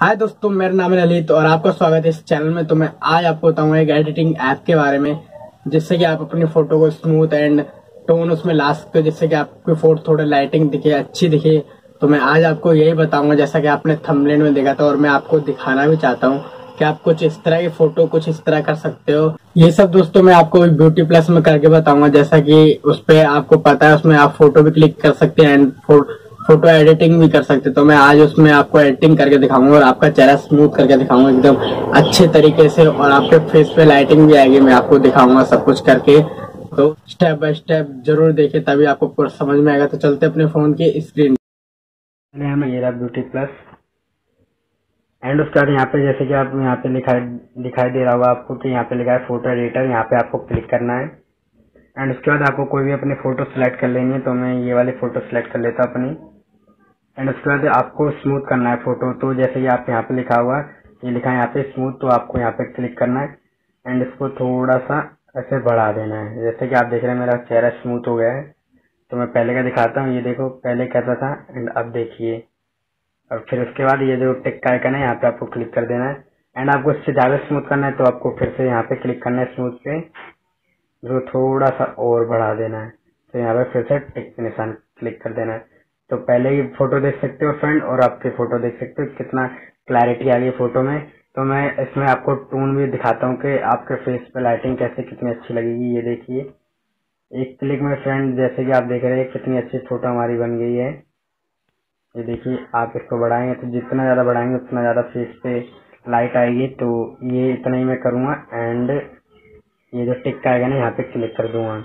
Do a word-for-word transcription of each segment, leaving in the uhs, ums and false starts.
हाय दोस्तों, मेरा नाम है ललित और आपका स्वागत है इस चैनल में। तो मैं आज आपको बताऊंगा एक एडिटिंग ऐप के बारे में, जिससे कि आप अपनी फोटो को स्मूथ एंड टोन उसमें ला सकते हो, जिससे कि आपकी फोटो थोड़ी लाइटिंग दिखे, अच्छी दिखे। तो मैं आज आपको यही बताऊंगा, जैसा कि आपने थंबनेल में देखा था और मैं आपको दिखाना भी चाहता हूँ कि आप कुछ इस तरह की फोटो कुछ इस तरह कर सकते हो। ये सब दोस्तों मैं आपको ब्यूटी प्लस में करके बताऊंगा, जैसा कि उस पर आपको पता है उसमें आप फोटो भी क्लिक कर सकते हैं एंड फोटो एडिटिंग भी कर सकते। तो मैं आज उसमें आपको एडिटिंग करके दिखाऊंगा और आपका चेहरा स्मूथ करके दिखाऊंगा एकदम अच्छे तरीके से, और आपके फेस पे लाइटिंग भी आएगी। मैं आपको दिखाऊंगा सब कुछ करके, तो स्टेप बाय स्टेप जरूर देखिए, तभी आपको पूरा समझ में आएगा। तो चलते अपने फोन की स्क्रीन हमें ये रहा ब्यूटी प्लस एंड उसके बाद यहाँ पे जैसे कि आप यहाँ पे लिखा दिखाई दे रहा होगा आपको कि यहाँ पे लिखा है फोटो एडिटर। यहाँ पे आपको क्लिक करना है एंड उसके बाद आपको कोई भी अपनी फोटो सिलेक्ट कर लेनी है। तो मैं ये वाली फोटो सिलेक्ट कर लेता हूँ अपनी। एंड उसके बाद आपको स्मूथ करना है फोटो। तो जैसे कि आप यहाँ पे लिखा हुआ ये लिखा है यहाँ पे स्मूथ, तो आपको यहाँ पे क्लिक करना है एंड इसको थोड़ा सा ऐसे बढ़ा देना है। जैसे कि आप देख रहे हैं मेरा चेहरा स्मूथ हो गया है। तो मैं पहले का दिखाता हूँ, ये देखो पहले कैसा था एंड अब देखिए। और फिर उसके बाद ये जो टिक का आइकन है यहाँ पे आपको क्लिक कर देना है एंड आपको इससे ज्यादा स्मूथ करना है तो आपको फिर से यहाँ पे क्लिक करना है स्मूथ पे, जो थोड़ा सा और बढ़ा देना है। तो यहाँ पे फिर से टिक के निशान क्लिक कर देना है। तो पहले ही फोटो देख सकते हो फ्रेंड, और आपकी फोटो देख सकते हो कितना क्लैरिटी आ गई फोटो में। तो मैं इसमें आपको टून भी दिखाता हूँ कि आपके फेस पे लाइटिंग कैसे कितनी अच्छी लगेगी। ये देखिए एक क्लिक में फ्रेंड, जैसे कि आप देख रहे हैं कितनी अच्छी फोटो हमारी बन गई है। ये देखिए आप इसको बढ़ाएंगे तो जितना ज्यादा बढ़ाएंगे उतना ज्यादा फेस पे लाइट आएगी। तो ये इतना ही मैं करूंगा एंड ये जो टिक का आएगा ना यहाँ पे क्लिक कर दूंगा।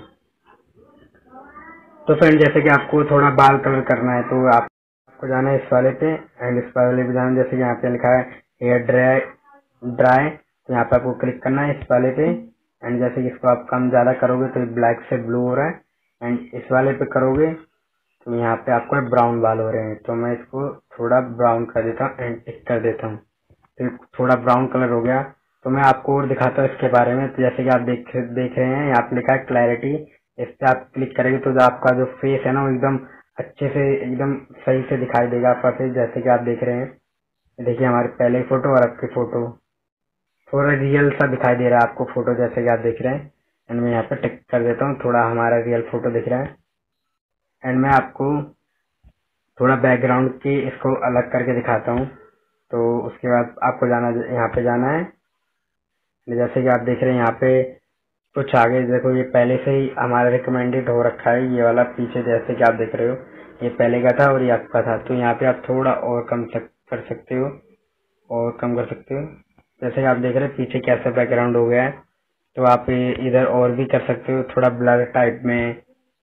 तो फ्रेंड जैसे कि आपको थोड़ा बाल कलर करना है तो आपको जाना है इस वाले पे एंड इस वाले पे जाना, जैसे कि यहाँ पे लिखा है हेयर ड्राई ड्राई तो यहाँ पे आपको क्लिक करना है इस वाले पे एंड जैसे कि इसको आप कम ज्यादा करोगे तो ब्लैक से ब्लू हो रहा है एंड इस वाले पे करोगे तो यहाँ पे आपको ब्राउन बाल हो रहे हैं। तो मैं इसको थोड़ा ब्राउन कर देता हूँ एंड टिक कर देता हूँ, तो थोड़ा ब्राउन कलर हो गया। तो मैं आपको और दिखाता हूँ इसके बारे में। तो जैसे कि आप देख देख रहे हैं यहाँ पे लिखा है क्लैरिटी, इस पे आप क्लिक करेंगे तो जो आपका जो फेस है ना वो एकदम अच्छे से एकदम सही से दिखाई देगा आपका फेस। जैसे कि आप देख रहे हैं, देखिए हमारी पहले फोटो और अब की फोटो थोड़ा रियल सा दिखाई दे रहा है आपको फोटो, जैसे कि आप देख रहे हैं। एंड मैं यहाँ पे टिक कर देता हूँ, थोड़ा हमारा रियल फोटो दिख रहा है। एंड मैं आपको थोड़ा बैकग्राउंड की इसको अलग करके दिखाता हूँ। तो उसके बाद आपको जाना यहाँ पे जाना है, जैसे कि आप देख रहे हैं यहाँ पे कुछ आगे देखो, ये पहले से ही हमारा रिकमेंडेड हो रखा है ये वाला पीछे, जैसे कि आप देख रहे हो ये पहले का था और ये आपका था। तो यहाँ पे आप थोड़ा और कम सक, कर सकते हो और कम कर सकते हो। जैसे कि आप देख रहे हैं पीछे कैसा बैकग्राउंड हो गया है। तो आप इधर और भी कर सकते हो थोड़ा ब्लर टाइप में,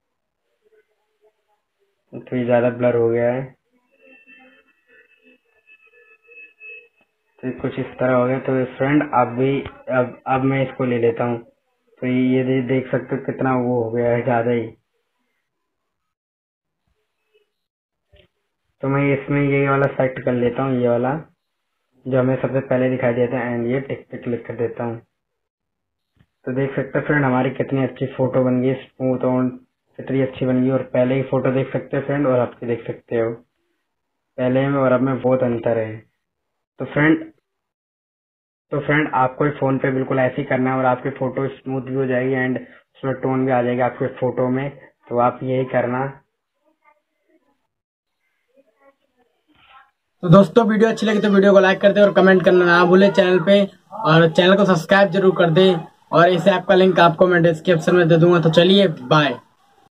तो ये ज्यादा ब्लर हो गया है तो कुछ इस तरह हो गया। तो फ्रेंड अब भी अब अब मैं इसको ले लेता हूँ। तो ये दे, देख सकते हो कितना वो हो गया है ज्यादा ही। तो मैं इसमें ये वाला सेलेक्ट कर लेता हूँ, ये वाला जो हमें सबसे पहले दिखाई देता है एंड ये टिक पे क्लिक कर देता हूँ। तो देख सकते हो फ्रेंड हमारी कितनी अच्छी फोटो बन गई, स्मूथ और कितनी अच्छी बन गई। और पहले की फोटो देख सकते हो फ्रेंड और आपकी देख सकते हो, पहले में और अब में बहुत अंतर है। तो फ्रेंड तो फ्रेंड आपको फोन पे बिल्कुल ऐसे ही करना है और आपकी फोटो स्मूथ भी हो जाएगी एंड उसमें टोन भी आ जाएगा आपके फोटो में। तो आप यही करना। तो दोस्तों वीडियो अच्छी लगी तो वीडियो को लाइक कर दे और कमेंट करना ना भूले चैनल पे, और चैनल को सब्सक्राइब जरूर कर दे। और इस ऐप का लिंक आपको मैं डिस्क्रिप्शन में दे दूंगा। तो चलिए बाय।